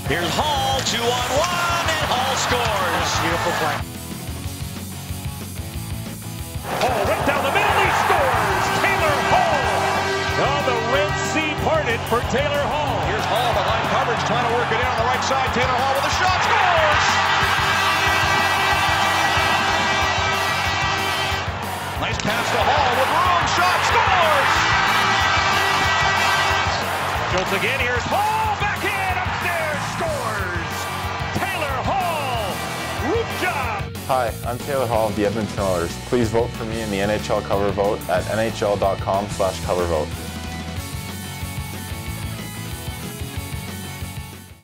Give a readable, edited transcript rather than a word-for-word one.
Here's Hall, 2-on-1, and Hall scores. Beautiful play. Hall right down the middle, he scores! Taylor Hall! Oh, the Red Sea parted for Taylor Hall. Here's Hall behind coverage, trying to work it in on the right side. Taylor Hall with a shot, scores! Nice pass to Hall with room, shot, scores! Schultz again, here's Hall, back in, upstairs, scores! Taylor Hall, roof job! Hi, I'm Taylor Hall of the Edmonton Oilers. Please vote for me in the NHL cover vote at nhl.com/covervote.